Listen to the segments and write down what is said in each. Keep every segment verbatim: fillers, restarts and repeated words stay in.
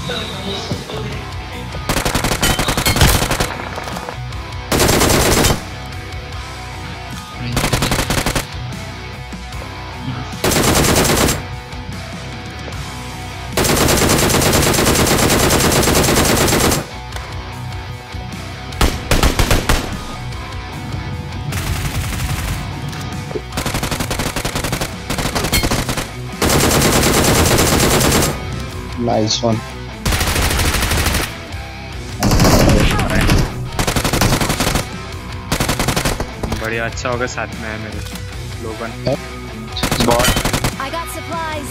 Nice one. बढ़िया अच्छा होगा साथ में है मेरे लोगन Bot. I got supplies.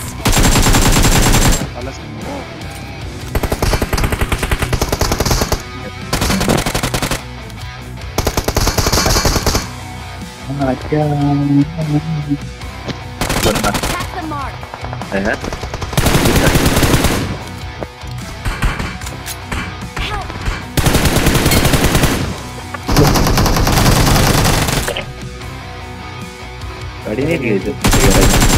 Attack the mark. है गाड़ी नहीं गई